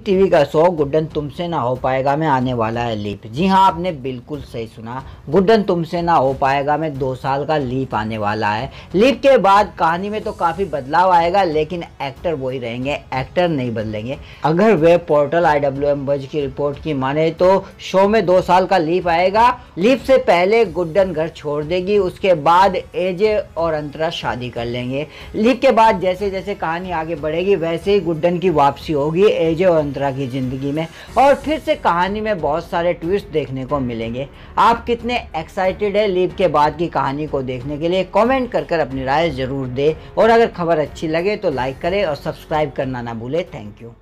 TV का show Guddan तुमसे ना हो पाएगा में आने वाला है लीप। जी हाँ, आपने बिल्कुल सही सुना। गुड्डन तुमसे ना हो पाएगा में 2 साल का लीप आने वाला है। लीप के बाद कहानी में तो काफ़ी बदलाव आएगा, लेकिन एक्टर वही रहेंगे, एक्टर नहीं बदलेंगे। अगर वेब पोर्टल IWM बज की रिपोर्ट की माने तो शो में 2 साल का लीप आएगा। लीप से पहले गुड्डन घर छोड़ देगी, उसके बाद एजे और अंतरा शादी कर लेंगे। लीप के बाद जैसे जैसे कहानी आगे बढ़ेगी वैसे ही गुड्डन की वापसी होगी एजे और अंतरा की ज़िंदगी में, और फिर से कहानी में बहुत सारे ट्विस्ट देखने को मिलेंगे। आप कितने एक्साइटेड है लीप के बाद की कहानी को देखने के लिए? कमेंट कर अपनी राय ज़रूर दें, और अगर खबर अच्छी लगे तो लाइक करें और सब्सक्राइब करना ना भूलें। Thank you.